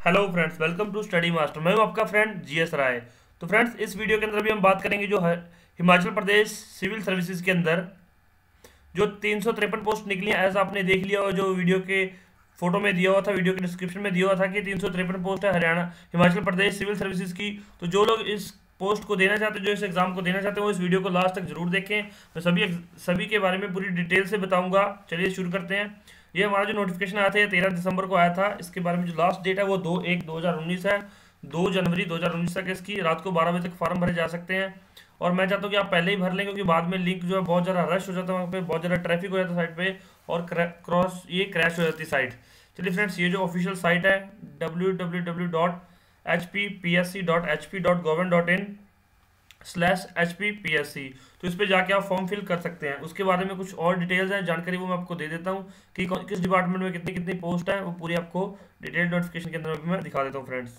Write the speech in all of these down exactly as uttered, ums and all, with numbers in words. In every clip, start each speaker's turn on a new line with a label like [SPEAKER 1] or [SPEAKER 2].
[SPEAKER 1] Hello friends, welcome to study master. मैं हूं आपका फ्रेंड जीएस राय। तो फ्रेंड्स, इस वीडियो के अंदर भी हम बात करेंगे जो है हिमाचल प्रदेश सिविल सर्विसेज के अंदर जो तीन सौ तिरपन पोस्ट निकली हैं। ऐसा आपने देख लिया, और जो वीडियो के फोटो में दिया हुआ था, वीडियो के डिस्क्रिप्शन में दिया हुआ था कि तीन सौ तिरपन पोस्ट है हरियाणा हिमाचल प्रदेश सिविल सर्विसेज की। तो जो लोग इस पोस्ट को देना चाहते हैं, जो इस एग्जाम को देना चाहते हैं, वो इस वीडियो को लास्ट तक जरूर देखें। मैं सभी सभी के बारे में पूरी डिटेल से बताऊंगा। चलिए शुरू करते हैं। ये हमारा जो नोटिफिकेशन आया था ये तेरह दिसंबर को आया था। इसके बारे में जो लास्ट डेट है वो दो एक दो हज़ार उन्नीस है। दो जनवरी दो हज़ार उन्नीस तक इसकी रात को बारह बजे तक फॉर्म भरे जा सकते हैं। और मैं चाहता हूँ कि आप पहले ही भर लें, क्योंकि बाद में लिंक जो है बहुत ज़्यादा रश हो जाता है, वहाँ पे बहुत ज़्यादा ट्रैफिक हो जाता है साइट पे, और क्रॉस ये क्रैश हो जाती है साइट। चलिए फ्रेंड्स, ये जो ऑफिशियल साइट है W W W dot H P P S C dot H P dot government dot in slash H P P S C. तो इस पे जाके आप फॉर्म फिल कर सकते हैं। उसके बारे में कुछ और डिटेल्स हैं, जानकारी वो मैं आपको दे देता हूँ कि कौन- किस डिपार्टमेंट में कितनी कितनी पोस्ट है, वो पूरी आपको डिटेल नोटिफिकेशन के अंदर भी मैं दिखा देता हूँ फ्रेंड्स।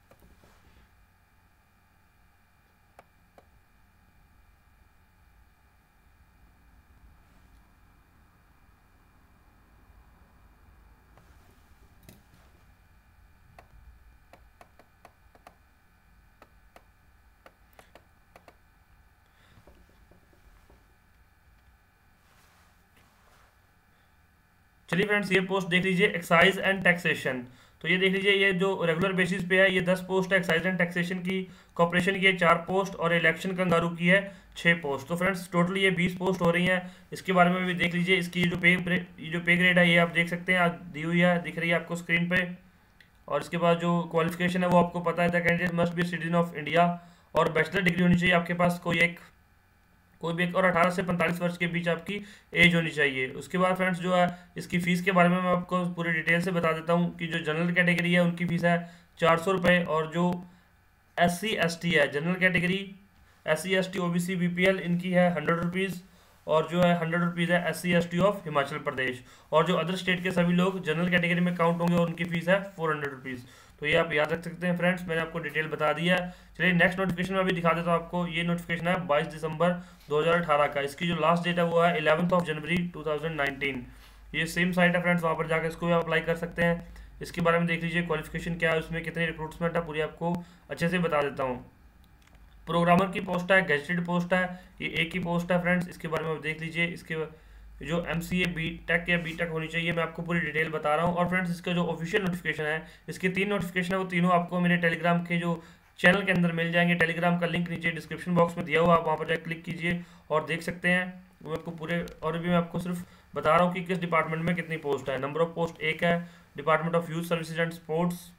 [SPEAKER 1] चलिए फ्रेंड्स, ये पोस्ट देख लीजिए, एक्साइज एंड टैक्सेशन। तो ये देख लीजिए, ये जो रेगुलर बेसिस पे है ये दस पोस्ट है एक्साइज एंड टैक्सेशन की। कॉर्पोरेशन की है चार पोस्ट, और इलेक्शन कंगारू की है छः पोस्ट। तो फ्रेंड्स, टोटल ये बीस पोस्ट हो रही हैं। इसके बारे में भी देख लीजिए। इसकी जो पे ये जो पे ग्रेड है ये आप देख सकते हैं, आज दी हुई है, दिख रही है आपको स्क्रीन पे। और इसके बाद जो क्वालिफिकेशन है वो आपको पता है, the candidate must be citizen of India, और बैचलर डिग्री होनी चाहिए आपके पास कोई एक कोई भी एक, और अठारह से पैंतालीस वर्ष के बीच आपकी एज होनी चाहिए। उसके बाद फ्रेंड्स जो है इसकी फ़ीस के बारे में मैं आपको पूरी डिटेल से बता देता हूँ कि जो जनरल कैटेगरी है उनकी फ़ीस है चार सौ रुपये, और जो एस सी एस टी है general category, S C S T O B C B P L, इनकी है हंड्रेड रुपीज़, और जो है हंड्रेड रुपीज़ है S C S T of Himachal Pradesh. और जो अदर स्टेट के सभी लोग जनरल कैटेगरी में काउंट होंगे और उनकी फ़ीस है फोर हंड्रेड रुपीज़। तो ये आप याद रख सकते हैं फ्रेंड्स, मैंने आपको डिटेल बता दिया है। चलिए नेक्स्ट नोटिफिकेशन में भी दिखा देता हूँ आपको। ये नोटिफिकेशन है बाईस दिसंबर दो हज़ार अठारह का। इसकी जो लास्ट डेट है वो है eleventh of January two thousand nineteen. ये सेम साइट है फ्रेंड्स, वहाँ पर जाकर इसको भी अप्लाई कर सकते हैं। इसके बारे में देख लीजिए, क्वालिफिकेशन क्या है, उसमें कितनी रिक्रूटमेंट है, पूरी आपको अच्छे से बता देता हूँ। प्रोग्रामर की पोस्ट है, गेस्टेड पोस्ट है, ये एक ही पोस्ट है फ्रेंड्स। इसके बारे में आप देख लीजिए। इसके जो M C A B tech या बी टेक होनी चाहिए, मैं आपको पूरी डिटेल बता रहा हूँ। और फ्रेंड्स, इसका जो ऑफिशियल नोटिफिकेशन है, इसके तीन नोटिफिकेशन है, वो तीनों आपको मेरे टेलीग्राम के जो चैनल के अंदर मिल जाएंगे। टेलीग्राम का लिंक नीचे डिस्क्रिप्शन बॉक्स में दिया हुआ, आप वहाँ पर जाकर क्लिक कीजिए और देख सकते हैं। वो आपको पूरे, और भी मैं आपको सिर्फ बता रहा हूँ कि किस डिपार्टमेंट में कितनी पोस्ट है। नंबर ऑफ पोस्ट एक है, department of youth services and sports.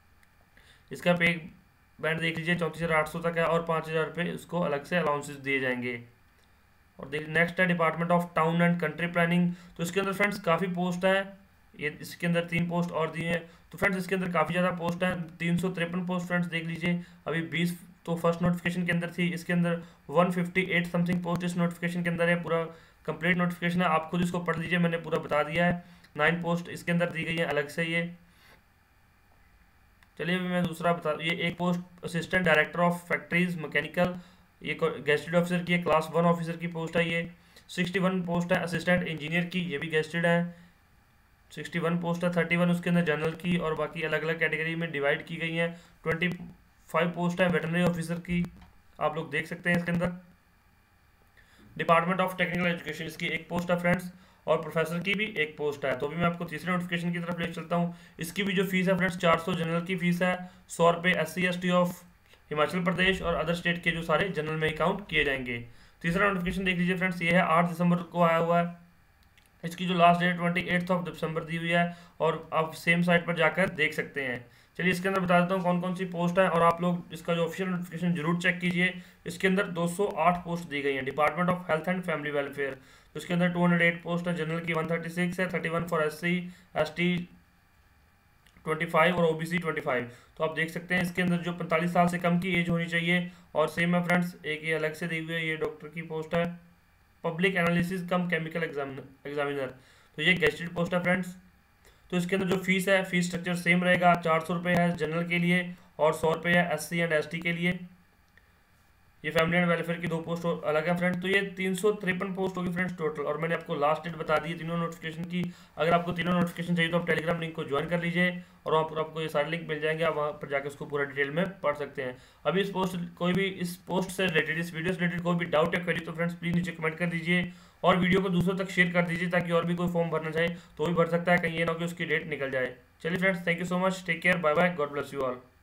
[SPEAKER 1] इसका पे बैंड देख लीजिए, चौंतीस हज़ार आठ सौ तक है, और पाँच हज़ार रुपये उसको अलग से अलाउंसेस दिए जाएंगे। और देख नेक्स्ट है department of town and country planning. तो इसके अंदर फ्रेंड्स काफ़ी पोस्ट हैं, ये इसके अंदर तीन पोस्ट और दिए हैं। तो फ्रेंड्स, इसके अंदर काफ़ी ज़्यादा पोस्ट हैं, तीन सौ तिरपन पोस्ट फ्रेंड्स देख लीजिए। अभी बीस तो फर्स्ट नोटिफिकेशन के अंदर थी, इसके अंदर one fifty eight something post इस नोटिफिकेशन के अंदर है। पूरा कंप्लीट नोटिफिकेशन है, आप खुद इसको पढ़ लीजिए, मैंने पूरा बता दिया है। नाइन पोस्ट इसके अंदर दी गई है अलग से ये। चलिए अभी मैं दूसरा बता, ये एक post assistant director of factories mechanical, ये गेस्टेड ऑफिसर की है, क्लास वन ऑफिसर की पोस्ट है ये। सिक्सटी वन पोस्ट है असिस्टेंट इंजीनियर की, ये भी गेस्टेड है। सिक्सटी वन पोस्ट है, थर्टी वन उसके अंदर जनरल की, और बाकी अलग अलग कैटेगरी में डिवाइड की गई हैं। ट्वेंटी फाइव पोस्ट है वेटनरी ऑफिसर की, आप लोग देख सकते हैं इसके अंदर। डिपार्टमेंट ऑफ टेक्निकल एजुकेशन, इसकी एक पोस्ट है फ्रेंड्स, और प्रोफेसर की भी एक पोस्ट है। तो भी मैं आपको तीसरे नोटिफिकेशन की तरफ ले चलता हूँ। इसकी भी जो फीस है फ्रेंड्स चार सौ जनरल की फीस है, सौ रुपये S C S T of Himachal Pradesh, और अदर स्टेट के जो सारे जनरल में ही काउंट किए जाएंगे। तीसरा नोटिफिकेशन देख लीजिए फ्रेंड्स, ये है आठ दिसंबर को आया हुआ है। इसकी जो last date twenty eighth of December दी हुई है, और आप सेम साइट पर जाकर देख सकते हैं। चलिए इसके अंदर बता देता हूँ कौन कौन सी पोस्ट है, और आप लोग इसका जो ऑफिशियल नोटिफिकेशन जरूर चेक कीजिए। इसके अंदर दो सौ आठ पोस्ट दी गई हैं। Department of health and family welfare, तो इसके अंदर दो सौ आठ पोस्ट है, जनरल की एक सौ छत्तीस है, thirty one for S C S T twenty five, और ओबीसी ट्वेंटी फाइव। तो आप देख सकते हैं इसके अंदर जो पैंतालीस साल से कम की एज होनी चाहिए। और सेम है फ्रेंड्स, एक ये अलग से दी हुई है, ये डॉक्टर की पोस्ट है, public analysis cum chemical examiner. तो ये गेस्टेड पोस्ट है फ्रेंड्स। तो इसके अंदर जो फीस है, फीस स्ट्रक्चर सेम रहेगा, चार सौ रुपये है जनरल के लिए, और सौ रुपये है S C and S T के लिए। ये फैमिली एंड वेलफेयर की दो पोस्ट अलग है फ्रेंड। तो ये तीन सौ तिरपन पोस्ट होगी फ्रेंड्स टोटल, और मैंने आपको लास्ट डेट बता दी है तीनों नोटिफिकेशन की। अगर आपको तीनों नोटिफिकेशन चाहिए तो आप टेलीग्राम लिंक को ज्वाइन कर लीजिए, और वहाँ पर आपको ये सारे लिंक मिल जाएंगे, आप वहाँ पर जाकर उसको पूरा डिटेल में पढ़ सकते हैं। अभी इस पोस्ट कोई भी इस पोस्ट से रिलेटेड, इस वीडियो से रिलेटेड कोई भी डाउट या क्वेरी तो फ्रेंड्स प्लीज़ नीचे कमेंट कर दीजिए, और वीडियो को दूसरों तक शेयर कर दीजिए, ताकि और भी कोई फॉर्म भरना चाहे तो भी भर सकता है, कहीं ये ना हो कि उसकी डेट निकल जाए। चलिए friends, thank you so much, take care, bye bye, God bless you all.